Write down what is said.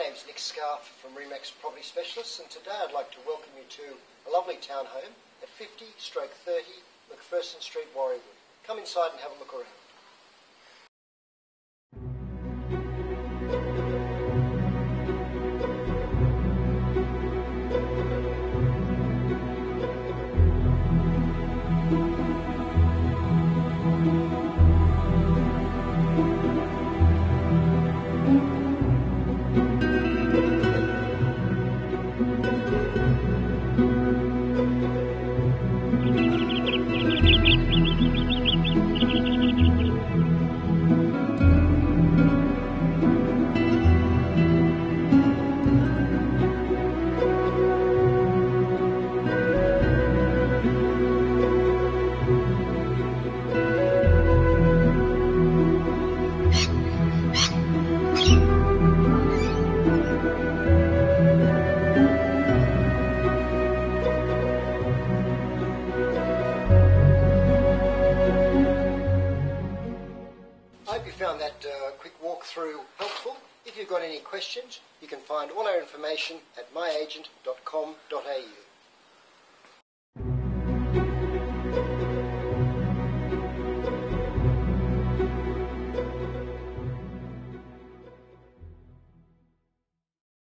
name's Nick Scarf from Remax Property Specialists, and today I'd like to welcome you to a lovely townhome at 50/30 Macpherson Street, Warriewood. Come inside and have a look around. I hope you found that quick walkthrough helpful. If you've got any questions, you can find all our information at myagent.com.au.